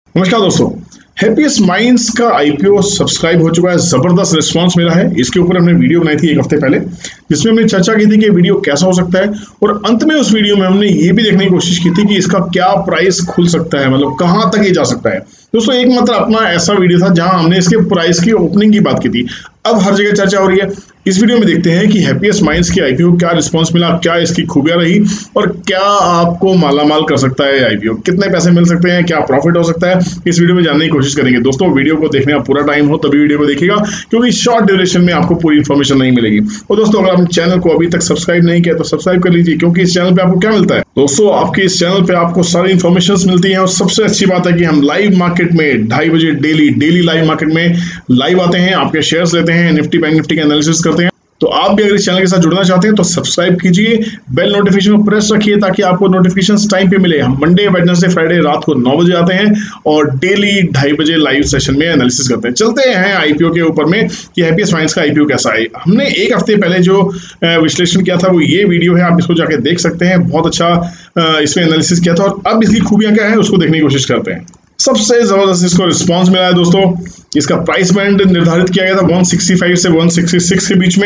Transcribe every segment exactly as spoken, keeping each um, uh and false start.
नमस्कार दोस्तों, happiest minds का आईपीओ सब्सक्राइब हो चुका है। जबरदस्त रिस्पांस मिला है। इसके ऊपर हमने वीडियो बनाई थी एक हफ्ते पहले, जिसमें हमने चर्चा की थी कि वीडियो कैसा हो सकता है, और अंत में उस वीडियो में हमने ये भी देखने की कोशिश की थी कि इसका क्या प्राइस खुल सकता है, मतलब कहां तक ये जा सकता है। दोस्तों, एक मात्र अपना ऐसा वीडियो था जहां हमने इसके प्राइस की ओपनिंग की बात की थी। अब हर जगह चर्चा हो रही है। इस वीडियो में देखते हैं कि हैप्पीएस्ट माइंड्स की आईपीओ क्या रिस्पांस मिला, क्या इसकी खूबियां रही, और क्या आपको मालामाल कर सकता है आईपीओ, कितने पैसे मिल सकते हैं, क्या प्रॉफिट हो सकता है, इस वीडियो में जानने की कोशिश करेंगे। दोस्तों, वीडियो को देखने का पूरा टाइम हो तभी वीडियो को देखिएगा, क्योंकि शॉर्ट ड्यूरेशन में आपको पूरी इन्फॉर्मेशन नहीं मिलेगी। और दोस्तों, अगर आपने चैनल को अभी तक सब्सक्राइब नहीं किया तो सब्सक्राइब कर लीजिए, क्योंकि इस चैनल पे आपको क्या मिलता है दोस्तों, आपके इस चैनल पे आपको सारी इन्फॉर्मेशन मिलती है। और सबसे अच्छी बात है कि हम लाइव मार्केट में ढाई बजे डेली डेली लाइव मार्केट में लाइव आते हैं, आपके शेयर्स लेते हैं, निफ्टी बैंक निफ्टी का एनालिसिस करते हैं। तो आप भी अगर इस चैनल के साथ जुड़ना चाहते हैं तो सब्सक्राइब कीजिए, बेल नोटिफिकेशन को प्रेस रखिए ताकि आपको नोटिफिकेशंस टाइम पे मिले। हम मंडे वेडनेसडे फ्राइडे रात को नौ बजे आते हैं और डेली ढाई बजे लाइव सेशन में एनालिसिस करते हैं। चलते हैं आईपीओ के ऊपर में कि हैप्पीएस्ट माइंड्स का आईपीओ कैसा है। हमने एक हफ्ते पहले जो विश्लेषण किया था वो ये वीडियो है, आप इसको जाके देख सकते हैं। बहुत अच्छा इसमें एनालिसिस किया था, और अब इसकी खूबियां क्या है उसको देखने की कोशिश करते हैं। सबसे जबरदस्त इसको रिस्पांस मिला है दोस्तों। इसका प्राइस बैंड निर्धारित किया गया था एक सौ पैंसठ से एक सौ छियासठ के बीच में।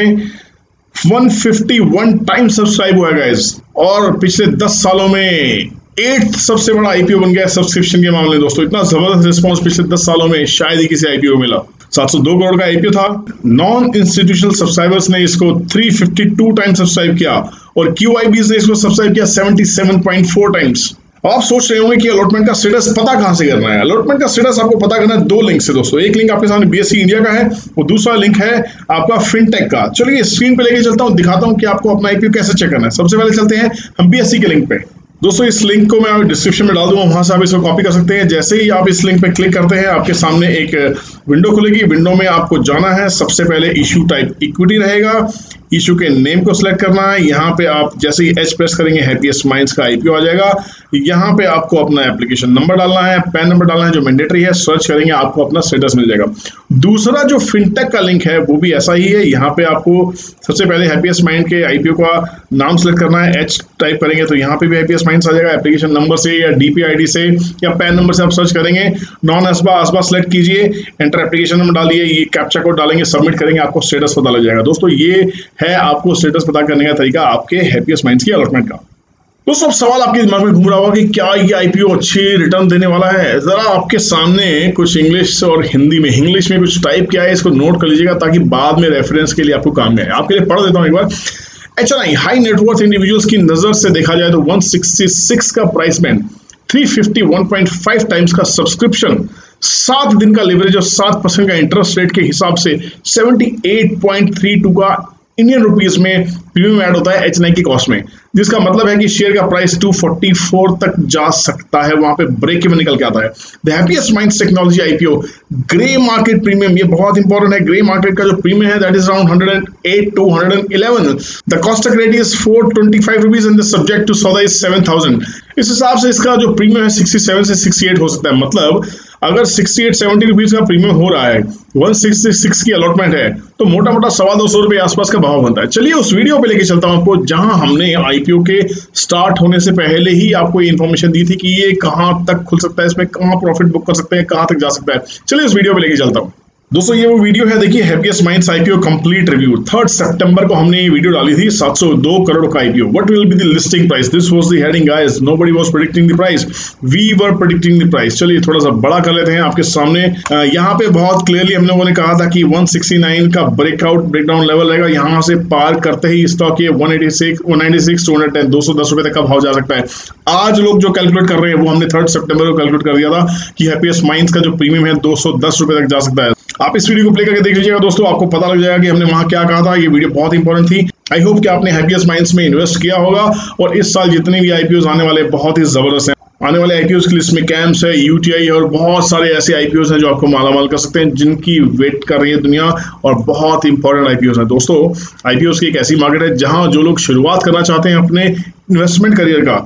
एक सौ इक्यावन टाइम सब्सक्राइब हुआ है गाइस, और पिछले दस सालों में एट्थ सबसे बड़ा आईपीओ बन गया सब्सक्रिप्शन के मामले में। दोस्तों, इतना जबरदस्त रिस्पांस पिछले दस सालों में शायद ही किसी आईपीओ मिला। सात सौ दो करोड़ का आईपीओ था। नॉन इंस्टीट्यूशनल सब्सक्राइबर्स ने इसको तीन सौ बावन टाइम सब्सक्राइब किया, और क्यूआईबीज ने इसको सब्सक्राइब किया सतहत्तर पॉइंट चार टाइम्स। आप सोच रहे होंगे कि अलॉटमेंट का स्टेटस पता कहां से करना है। अलॉटमेंट का स्टेटस आपको पता करना है दो लिंक से दोस्तों। एक लिंक आपके सामने बीएसई इंडिया का है, और दूसरा लिंक है आपका फिनटेक का। चलिए स्क्रीन पे लेके चलता हूं, दिखाता हूं कि आपको अपना आईपीओ कैसे चेक करना है। सबसे पहले चलते हैं हम बीएसई के लिंक पे। दोस्तों, इस लिंक को मैं डिस्क्रिप्शन में डाल दूंगा, वहां से आप इसको कॉपी कर सकते हैं। जैसे ही आप इस लिंक पे क्लिक करते हैं, आपके सामने एक विंडो खुलेगी। विंडो में आपको जाना है, सबसे पहले इश्यू टाइप इक्विटी रहेगा। इशू के नेम को सिलेक्ट करना है। यहाँ पे आप जैसे ही एच प्रेस करेंगे, हैप्पीएस्ट माइंड्स का आईपीओ आ जाएगा। यहाँ पे आपको अपना एप्लीकेशन नंबर डालना है, पैन नंबर डालना है जो मैंडेटरी है। सर्च करेंगे, आपको अपना स्टेटस मिल जाएगा। दूसरा जो फिनटेक का लिंक है वो भी ऐसा ही है। यहाँ पे आपको सबसे पहले हैप्पीएस्ट माइंड के आईपीओ का नाम सेलेक्ट करना है। एच टाइप करेंगे तो यहाँ पे भी हैप्पीएस्ट माइंड्स आ जाएगा। एप्लीकेशन नंबर से या डीपीआईडी से या पैन नंबर से आप सर्च करेंगे। नॉन एसबा एसबा सेलेक्ट कीजिए, एंटर एप्लीकेशन नंबर डालिए, ये कैप्चा कोड डालेंगे, सबमिट करेंगे, आपको स्टेटस पता लग जाएगा। दोस्तों, ये है आपको स्टेटस पता करने का तरीका आपके हैप्पीएस्ट माइंड्स की अलॉटमेंट का। दोस्तों, अब सवाल आपके दिमाग में घूम रहा होगा कि क्या ये आईपीओ अच्छी रिटर्न देने वाला है। जरा आपके सामने कुछ इंग्लिश और हिंदी में इंग्लिश में कुछ टाइप किया है, इसको नोट कर लीजिएगा ताकि बाद में रेफरेंस के लिए आपको काम में आए। आपके लिए पढ़ देता हूं एक बार। H N I high net worth individuals की नजर से देखा जाए तो एक सौ छियासठ का प्राइस बैंड, तीन सौ इक्यावन पॉइंट पाँच टाइम्स का सब्सक्रिप्शन, सात दिन का लिवरेज और सात परसेंट का इंटरेस्ट रेट के हिसाब से अठहत्तर पॉइंट तीन दो का इंडियन रुपीस में प्रीमियम ऐड होता है एच एन आई की कॉस्ट में, जिसका मतलब है कि शेयर का प्राइस दो सौ चौवालीस तक जा सकता है। वहां पे ब्रेक इवन निकल के आता है। The happiest minds technology IPO grey market premium, ये बहुत इंपॉर्टेंट है। ग्रे मार्केट का जो प्रीमियम है दैट इज अराउंड एक सौ आठ टू एक सौ ग्यारह। The cost of credit is चार सौ पच्चीस rupees and the subject to सौदा इज सात हज़ार। इस हिसाब से इसका जो प्रीमियम है सड़सठ से अड़सठ हो सकता है। मतलब अगर अड़सठ सत्तर रुपीस का प्रीमियम हो रहा है, एक सौ छियासठ की अलॉटमेंट है, तो मोटा मोटा सवा दो सौ रुपए आसपास का भाव बनता है। चलिए उस वीडियो पे लेके चलता हूं आपको, जहां हमने आईपीओ के स्टार्ट होने से पहले ही आपको ये इन्फॉर्मेशन दी थी कि ये कहां तक खुल सकता है, इसमें कहां प्रॉफिट बुक कर सकते हैं, कहां तक जा सकता है। चलिए उस वीडियो पे लेके चलता हूं। दोस्तों, ये वो वीडियो है, देखिए happiest minds IPO complete review. Third सितंबर को हमने ये वीडियो डाली थी। सात सौ दो करोड़ का IPO. What will be the listing price? This was the heading guys. Nobody was predicting the price, we were predicting the price. चलिए थोड़ा सा बड़ा कर लेते हैं आपके सामने। यहाँ पे बहुत क्लियरली हम लोगों ने कहा था कि एक सौ उनहत्तर का ब्रेकआउट ब्रेकडाउन लेवल रहेगा। यहाँ से पार करते ही स्टॉक ये एक सौ छियासी, एक सौ छियानवे, दो सौ दस, दो सौ दस रुपए तक का भाव जा सकता है। आज लोग जो कैलकुलेट कर रहे हैं वो हमने थर्ड सितंबर को कैलकुलेट कर दिया था कि हैप्पीएस्ट माइंड्स का जो प्रीमियम है दो सौ दस रुपए तक जा सकता है। आप इस वीडियो को प्ले करके देख लीजिएगा दोस्तों, आपको पता लग जाएगा कि हमने वहां क्या कहा था। ये वीडियो बहुत इंपॉर्टेंट थी। आई होप कि आपने हैप्पीएस्ट माइंड्स में इन्वेस्ट किया होगा, और इस साल जितने भी आईपीओ आने वाले बहुत ही जबरदस्त हैं। आने वाले आईपीओ की लिस्ट में कैम्स है, यूटीआई और बहुत सारे ऐसे आईपीओ हैं जो आपको मालामाल कर सकते हैं, जिनकी वेट कर रही है दुनिया, और बहुत इंपॉर्टेंट आईपीओ हैं। दोस्तों, आईपीओ की एक ऐसी मार्केट है जहां जो लोग शुरुआत करना चाहते हैं अपने इन्वेस्टमेंट करियर का,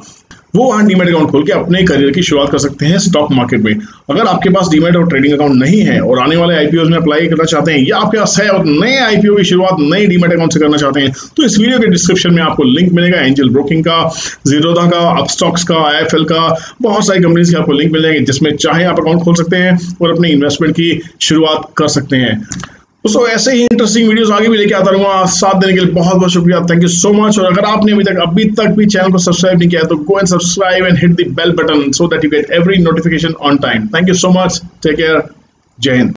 वो वहाँ डीमैट अकाउंट खोल के अपने करियर की शुरुआत कर सकते हैं स्टॉक मार्केट में। अगर आपके पास डीमैट और ट्रेडिंग अकाउंट नहीं है और आने वाले आईपीओ में अप्लाई करना चाहते हैं या आपके पास है और नए आईपीओ की शुरुआत नए डीमैट अकाउंट से करना चाहते हैं, तो इस वीडियो के डिस्क्रिप्शन में आपको लिंक मिलेगा एंजल ब्रोकिंग का, जीरोधा का, अपस्टॉक्स का, आईएफएल का, बहुत सारी कंपनीज के आपको लिंक मिल जाएंगे जिसमें चाहे आप अकाउंट खोल सकते हैं और अपने इन्वेस्टमेंट की शुरुआत कर सकते हैं। दोस्तों ऐसे ही इंटरेस्टिंग वीडियोस आगे भी लेके आता रहूंगा। साथ देने के लिए बहुत बहुत शुक्रिया, थैंक यू सो मच। और अगर आपने अभी तक अभी तक भी चैनल को सब्सक्राइब नहीं किया है तो go and subscribe and hit the bell button so that you get every notification on time. Thank you so much, take care, जय हिंद।